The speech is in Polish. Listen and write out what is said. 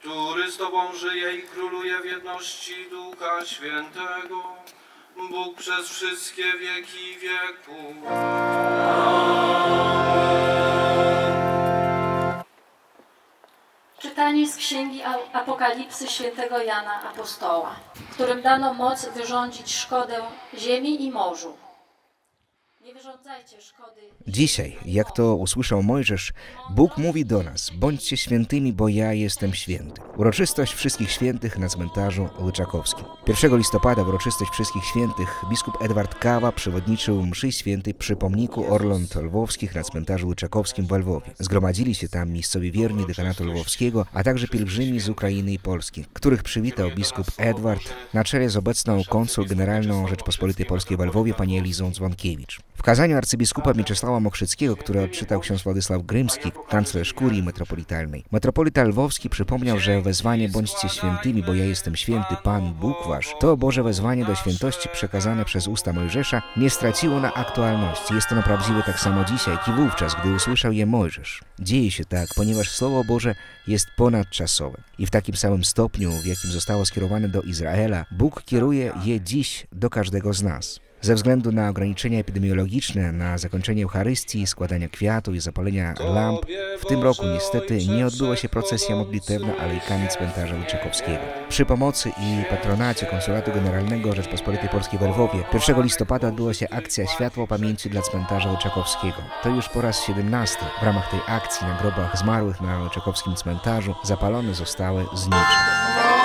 który z Tobą żyje i króluje w jedności Ducha Świętego, Bóg przez wszystkie wieki wieków. Czytanie z Księgi Apokalipsy świętego Jana Apostoła, którym dano moc wyrządzić szkodę ziemi i morzu. Nie wyrządzajcie szkody. Dzisiaj, jak to usłyszał Mojżesz, Bóg mówi do nas: bądźcie świętymi, bo ja jestem święty. Uroczystość Wszystkich Świętych na cmentarzu Łyczakowskim. 1 listopada w uroczystość Wszystkich Świętych biskup Edward Kawa przewodniczył mszy świętej przy pomniku Orląt Lwowskich na cmentarzu Łyczakowskim w Lwowie. Zgromadzili się tam miejscowi wierni dekanatu lwowskiego, a także pielgrzymi z Ukrainy i Polski, których przywitał biskup Edward na czele z obecną konsul generalną Rzeczpospolitej Polskiej w Lwowie pani Elizą Dzwonkiewicz. W kazaniu arcybiskupa Mieczysława Mokrzyckiego, które odczytał ksiądz Władysław Grymski, kanclerz kurii metropolitalnej, metropolita lwowski przypomniał, że wezwanie "bądźcie świętymi, bo ja jestem święty, Pan Bóg wasz", to Boże wezwanie do świętości przekazane przez usta Mojżesza nie straciło na aktualności. Jest ono prawdziwe tak samo dzisiaj, jak i wówczas, gdy usłyszał je Mojżesz. Dzieje się tak, ponieważ Słowo Boże jest ponadczasowe. I w takim samym stopniu, w jakim zostało skierowane do Izraela, Bóg kieruje je dziś do każdego z nas. Ze względu na ograniczenia epidemiologiczne, na zakończenie Eucharystii, składania kwiatu i zapalenia lamp, w tym roku niestety nie odbyła się procesja modlitewna alejkami cmentarza Łyczakowskiego. Przy pomocy i patronacie Konsulatu Generalnego Rzeczpospolitej Polskiej w Lwowie 1 listopada odbyła się akcja Światło Pamięci dla cmentarza Łyczakowskiego. To już po raz 17. W ramach tej akcji na grobach zmarłych na Łyczakowskim cmentarzu zapalone zostały znicze.